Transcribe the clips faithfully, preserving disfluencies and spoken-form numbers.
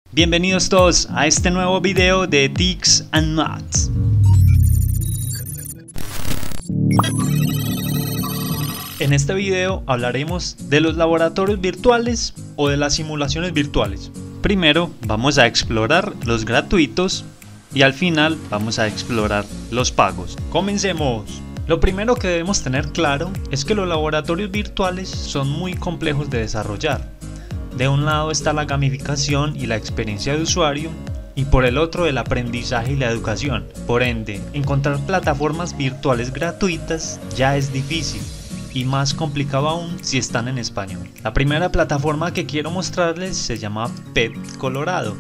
Bienvenidos todos a este nuevo video de Tics and Maths. En este video hablaremos de los laboratorios virtuales o de las simulaciones virtuales. Primero vamos a explorar los gratuitos y al final vamos a explorar los pagos. ¡Comencemos! Lo primero que debemos tener claro es que los laboratorios virtuales son muy complejos de desarrollar. De un lado está la gamificación y la experiencia de usuario, y por el otro el aprendizaje y la educación. Por ende, encontrar plataformas virtuales gratuitas ya es difícil, y más complicado aún si están en español. La primera plataforma que quiero mostrarles se llama Pet Colorado.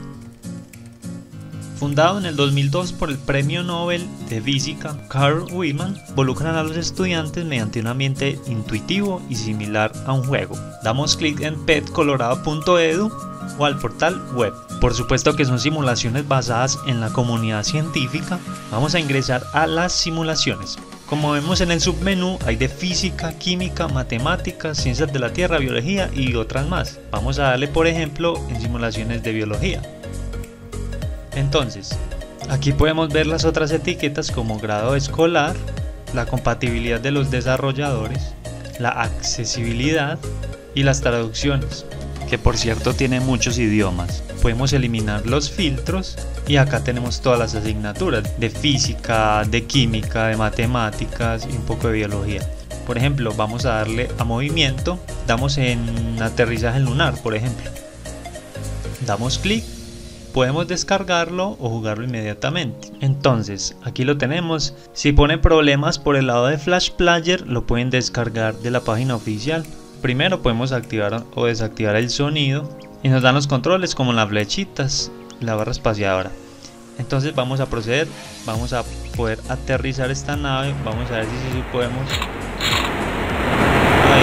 Fundado en el dos mil dos por el Premio Nobel de Física Carl Wieman, involucran a los estudiantes mediante un ambiente intuitivo y similar a un juego. Damos clic en pet colorado punto edu o al portal web. Por supuesto que son simulaciones basadas en la comunidad científica. Vamos a ingresar a las simulaciones. Como vemos en el submenú hay de física, química, matemáticas, ciencias de la tierra, biología y otras más. Vamos a darle por ejemplo en simulaciones de biología. Entonces, aquí podemos ver las otras etiquetas como grado escolar, la compatibilidad de los desarrolladores, la accesibilidad y las traducciones, que por cierto tiene muchos idiomas. Podemos eliminar los filtros y acá tenemos todas las asignaturas de física, de química, de matemáticas y un poco de biología. Por ejemplo, vamos a darle a movimiento, damos en aterrizaje lunar, por ejemplo. Damos clic. Podemos descargarlo o jugarlo inmediatamente. Entonces, aquí lo tenemos. Si pone problemas por el lado de Flash Player, lo pueden descargar de la página oficial. Primero podemos activar o desactivar el sonido y nos dan los controles como las flechitas, la barra espaciadora. Entonces vamos a proceder, vamos a poder aterrizar esta nave. Vamos a ver si, si podemos. Ahí.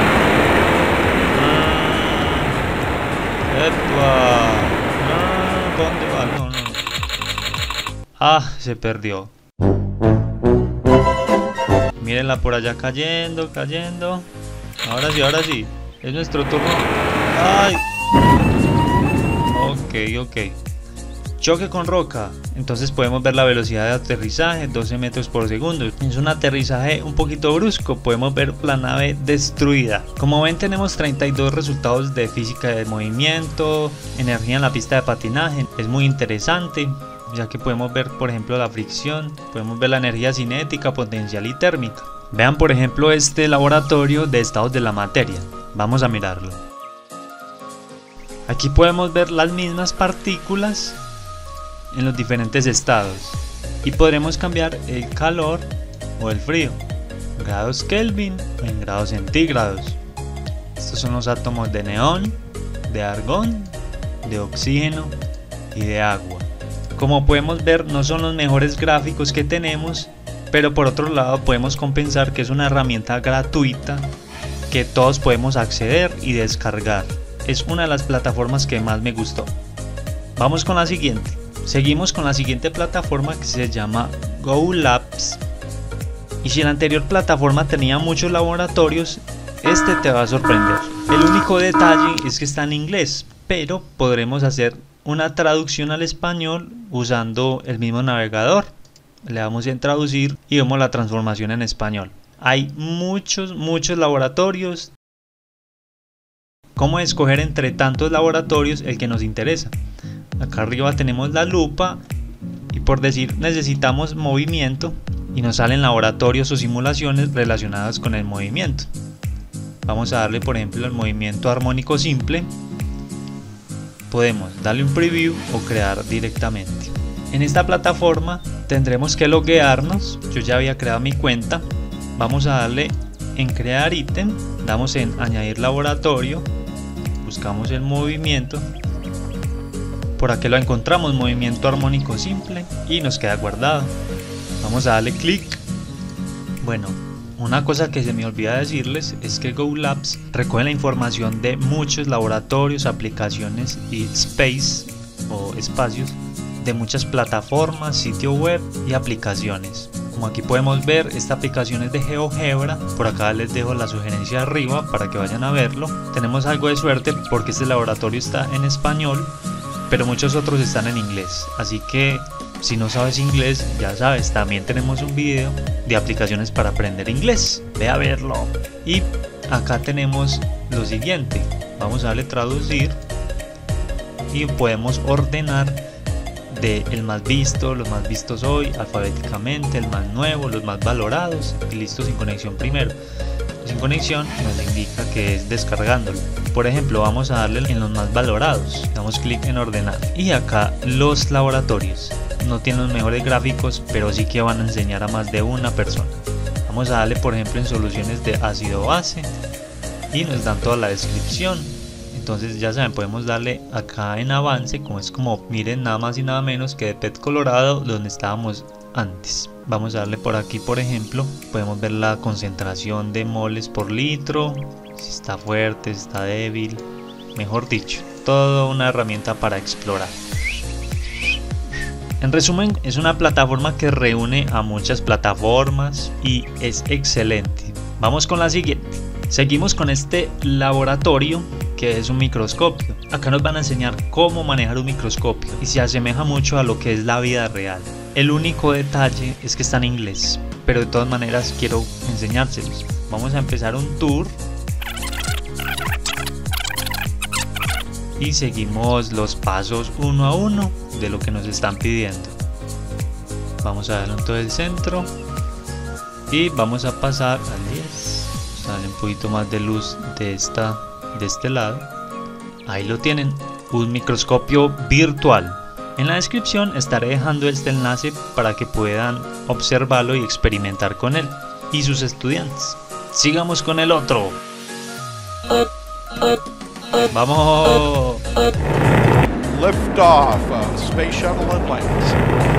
Ah. ¡Epa! ¿Dónde va? No, no. Ah, se perdió. Mírenla por allá cayendo, cayendo. Ahora sí, ahora sí. Es nuestro turno. Ay. Ok, ok. Choque con roca. Entonces podemos ver la velocidad de aterrizaje, doce metros por segundo. Es un aterrizaje un poquito brusco. Podemos ver la nave destruida. Como ven, tenemos treinta y dos resultados de física de movimiento, energía en la pista de patinaje. Es muy interesante, ya que podemos ver, por ejemplo, la fricción. Podemos ver la energía cinética, potencial y térmica. Vean, por ejemplo, este laboratorio de estados de la materia. Vamos a mirarlo. Aquí podemos ver las mismas partículas en los diferentes estados y podremos cambiar el calor o el frío, grados Kelvin o en grados centígrados. Estos son los átomos de neón, de argón, de oxígeno y de agua. Como podemos ver, no son los mejores gráficos que tenemos, pero por otro lado podemos compensar que es una herramienta gratuita que todos podemos acceder y descargar. Es una de las plataformas que más me gustó. Vamos con la siguiente. Seguimos con la siguiente plataforma que se llama GoLabs. Y si la anterior plataforma tenía muchos laboratorios, este te va a sorprender. El único detalle es que está en inglés, pero podremos hacer una traducción al español usando el mismo navegador. Le damos en traducir y vemos la transformación en español. Hay muchos, muchos laboratorios. ¿Cómo escoger entre tantos laboratorios el que nos interesa? Acá arriba tenemos la lupa y por decir necesitamos movimiento y nos salen laboratorios o simulaciones relacionadas con el movimiento. Vamos a darle por ejemplo el movimiento armónico simple. Podemos darle un preview o crear directamente. En esta plataforma tendremos que loguearnos. Yo ya había creado mi cuenta. Vamos a darle en crear ítem, damos en añadir laboratorio, buscamos el movimiento. Por aquí lo encontramos, movimiento armónico simple, y nos queda guardado. Vamos a darle clic. Bueno, una cosa que se me olvida decirles es que GoLabs recoge la información de muchos laboratorios, aplicaciones y space o espacios de muchas plataformas, sitio web y aplicaciones. Como aquí podemos ver, esta aplicación es de GeoGebra. Por acá les dejo la sugerencia arriba para que vayan a verlo. Tenemos algo de suerte porque este laboratorio está en español. pero muchos otros están en inglés, así que si no sabes inglés, ya sabes, también tenemos un video de aplicaciones para aprender inglés, ve a verlo. Y acá tenemos lo siguiente, vamos a darle traducir y podemos ordenar de el más visto, los más vistos hoy, alfabéticamente, el más nuevo, los más valorados, y listo, sin conexión primero. Sin conexión nos indica que es descargándolo. Por ejemplo, vamos a darle en los más valorados, damos clic en ordenar y acá los laboratorios no tienen los mejores gráficos, pero sí que van a enseñar a más de una persona. Vamos a darle por ejemplo en soluciones de ácido base y nos dan toda la descripción. Entonces ya saben, podemos darle acá en avance, como es como miren nada más y nada menos que de P E T Colorado, donde estábamos antes. Vamos a darle por aquí, por ejemplo, podemos ver la concentración de moles por litro, si está fuerte, si está débil, mejor dicho, toda una herramienta para explorar. En resumen, es una plataforma que reúne a muchas plataformas y es excelente. Vamos con la siguiente. Seguimos con este laboratorio que es un microscopio. Acá nos van a enseñar cómo manejar un microscopio y se asemeja mucho a lo que es la vida real. El único detalle es que está en inglés, pero de todas maneras quiero enseñárselos. Vamos a empezar un tour y seguimos los pasos uno a uno de lo que nos están pidiendo. Vamos a darle en todo el centro y vamos a pasar al diez. Sale un poquito más de luz de, esta, de este lado. Ahí lo tienen, un microscopio virtual. En la descripción estaré dejando este enlace para que puedan observarlo y experimentar con él y sus estudiantes. Sigamos con el otro. ¡Vamos! Lift off of Space Shuttle Atlantis.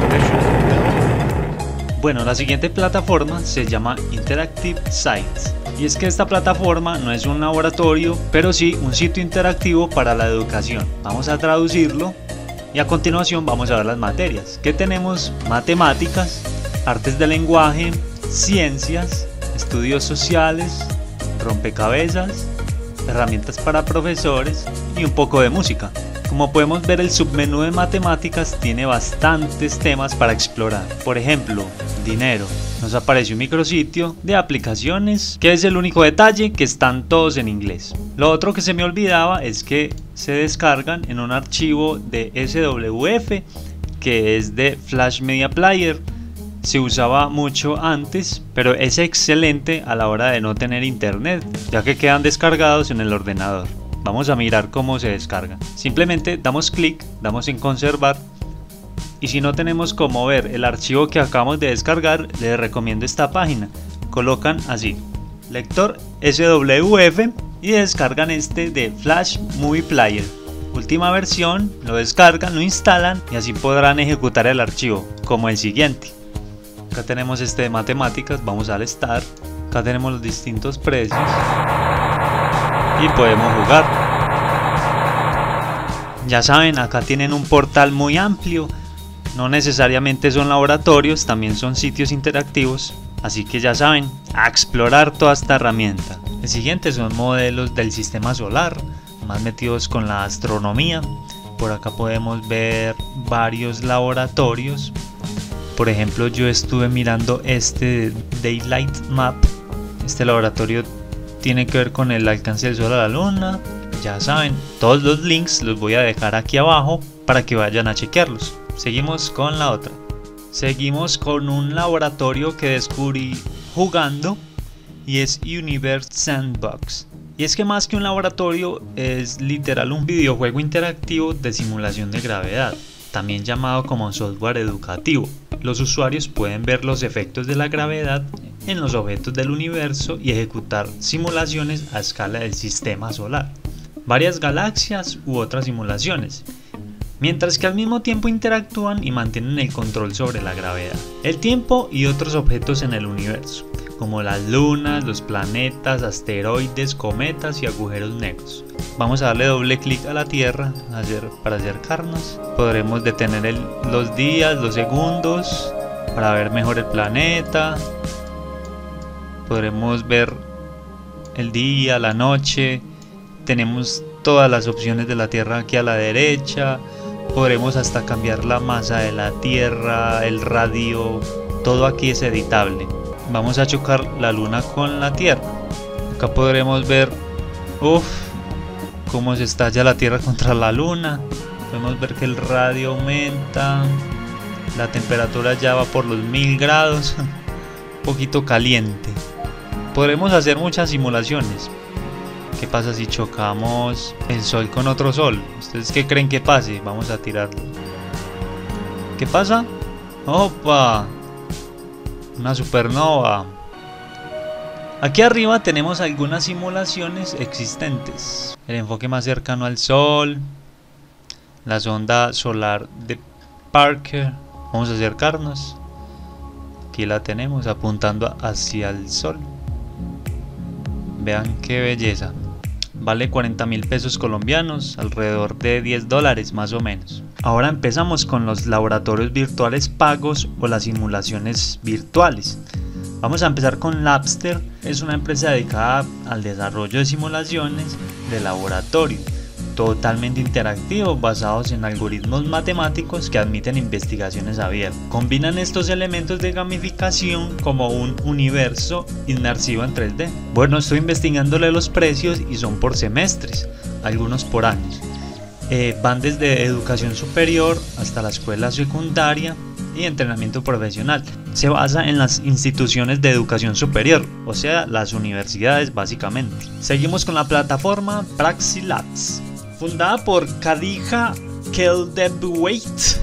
Bueno, la siguiente plataforma se llama Interactive Sites. Y es que esta plataforma no es un laboratorio, pero sí un sitio interactivo para la educación. Vamos a traducirlo y a continuación vamos a ver las materias. Que tenemos matemáticas, artes del lenguaje, ciencias, estudios sociales, rompecabezas, herramientas para profesores y un poco de música. Como podemos ver, el submenú de matemáticas tiene bastantes temas para explorar. Por ejemplo, dinero. Nos aparece un micrositio de aplicaciones, que es el único detalle que están todos en inglés. Lo otro que se me olvidaba es que se descargan en un archivo de S W F, que es de Flash Media Player. Se usaba mucho antes, pero es excelente a la hora de no tener internet, ya que quedan descargados en el ordenador. Vamos a mirar cómo se descarga. Simplemente damos clic, damos en conservar. Y si no tenemos cómo ver el archivo que acabamos de descargar, les recomiendo esta página. Colocan así, lector S W F, y descargan este de Flash Movie Player. Última versión, lo descargan, lo instalan y así podrán ejecutar el archivo, como el siguiente. Acá tenemos este de matemáticas, vamos al Start. Acá tenemos los distintos precios y podemos jugar. Ya saben, acá tienen un portal muy amplio. No necesariamente son laboratorios, también son sitios interactivos. Así que ya saben, a explorar toda esta herramienta. El siguiente son modelos del sistema solar, más metidos con la astronomía. Por acá podemos ver varios laboratorios. Por ejemplo, yo estuve mirando este Daylight Map. Este laboratorio tiene que ver con el alcance del sol a la luna. Ya saben, todos los links los voy a dejar aquí abajo para que vayan a chequearlos. Seguimos con la otra. Seguimos con un laboratorio que descubrí jugando y es Universe Sandbox. Y es que más que un laboratorio es literal un videojuego interactivo de simulación de gravedad, también llamado como software educativo. Los usuarios pueden ver los efectos de la gravedad en los objetos del universo y ejecutar simulaciones a escala del sistema solar, varias galaxias u otras simulaciones, mientras que al mismo tiempo interactúan y mantienen el control sobre la gravedad, el tiempo y otros objetos en el universo, como las lunas, los planetas, asteroides, cometas y agujeros negros. Vamos a darle doble clic a la Tierra para acercarnos. Podremos detener el, los días, los segundos para ver mejor el planeta. Podremos ver el día, la noche. Tenemos todas las opciones de la Tierra aquí a la derecha. podremos hasta cambiar la masa de la Tierra, el radio, todo aquí es editable. Vamos a chocar la luna con la Tierra. Acá podremos ver, uff, cómo se estalla la Tierra contra la luna. Podemos ver que el radio aumenta, la temperatura ya va por los mil grados, un poquito caliente. Podremos hacer muchas simulaciones. ¿Qué pasa si chocamos el sol con otro sol? ¿Ustedes qué creen que pase? Vamos a tirarlo. ¿Qué pasa? ¡Opa! Una supernova. Aquí arriba tenemos algunas simulaciones existentes. El enfoque más cercano al sol, la sonda solar de Parker. Vamos a acercarnos. Aquí la tenemos apuntando hacia el sol. Vean qué belleza. Vale cuarenta mil pesos colombianos, alrededor de diez dólares más o menos. Ahora empezamos con los laboratorios virtuales pagos o las simulaciones virtuales. Vamos a empezar con Labster. Es una empresa dedicada al desarrollo de simulaciones de laboratorio, totalmente interactivos, basados en algoritmos matemáticos que admiten investigaciones abiertas. Combinan estos elementos de gamificación como un universo inmersivo en tres D. Bueno, estoy investigándole los precios y son por semestres, algunos por años. Eh, van desde educación superior hasta la escuela secundaria y entrenamiento profesional. Se basa en las instituciones de educación superior, o sea, las universidades básicamente. Seguimos con la plataforma Praxi Labs. Fundada por Khadija Keldebweit.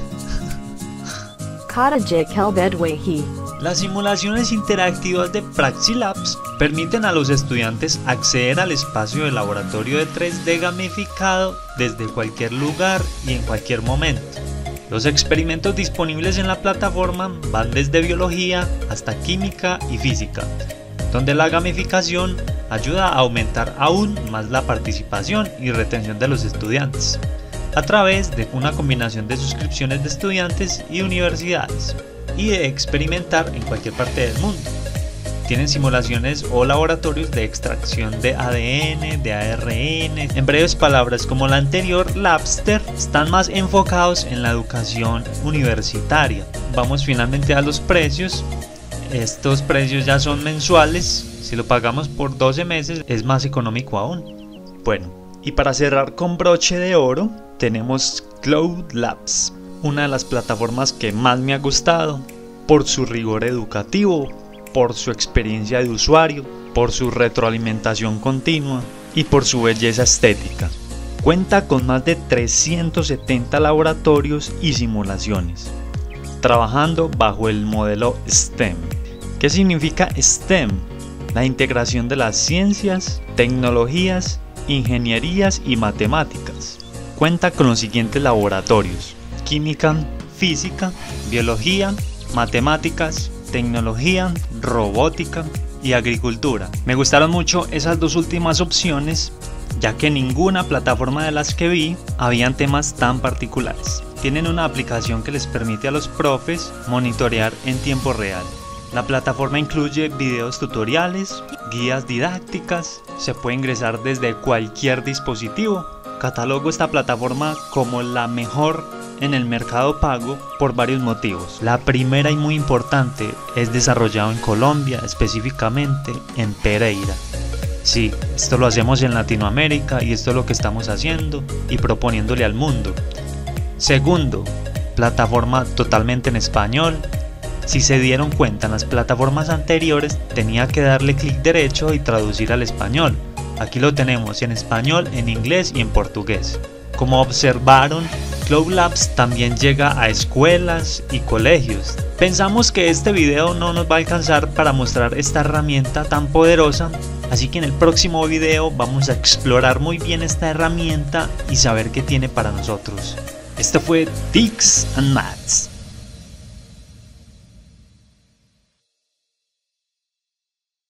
Khadija Keldebweit. Las simulaciones interactivas de Praxi Labs permiten a los estudiantes acceder al espacio de laboratorio de tres D gamificado desde cualquier lugar y en cualquier momento. Los experimentos disponibles en la plataforma van desde biología hasta química y física, donde la gamificación ayuda a aumentar aún más la participación y retención de los estudiantes, a través de una combinación de suscripciones de estudiantes y universidades, y de experimentar en cualquier parte del mundo. Tienen simulaciones o laboratorios de extracción de A D N, de A R N. En breves palabras, como la anterior, Labster están más enfocados en la educación universitaria. Vamos finalmente a los precios. Estos precios ya son mensuales. Si lo pagamos por doce meses es más económico aún. Bueno, y para cerrar con broche de oro tenemos Cloud Labs, una de las plataformas que más me ha gustado por su rigor educativo, por su experiencia de usuario, por su retroalimentación continua y por su belleza estética. Cuenta con más de trescientos setenta laboratorios y simulaciones, trabajando bajo el modelo STEM. ¿Qué significa STEM? La integración de las ciencias, tecnologías, ingenierías y matemáticas. Cuenta con los siguientes laboratorios: química, física, biología, matemáticas, tecnología, robótica y agricultura. Me gustaron mucho esas dos últimas opciones, ya que ninguna plataforma de las que vi habían temas tan particulares. Tienen una aplicación que les permite a los profes monitorear en tiempo real. La plataforma incluye videos tutoriales, guías didácticas, se puede ingresar desde cualquier dispositivo. Catalogo esta plataforma como la mejor en el mercado pago por varios motivos. La primera y muy importante, es desarrollado en Colombia, específicamente en Pereira. Sí, esto lo hacemos en Latinoamérica y esto es lo que estamos haciendo y proponiéndole al mundo. Segundo, plataforma totalmente en español. Si se dieron cuenta, en las plataformas anteriores tenía que darle clic derecho y traducir al español. Aquí lo tenemos en español, en inglés y en portugués. Como observaron, Cloud Labs también llega a escuelas y colegios. Pensamos que este video no nos va a alcanzar para mostrar esta herramienta tan poderosa, así que en el próximo video vamos a explorar muy bien esta herramienta y saber qué tiene para nosotros. Esto fue Tics and Maths.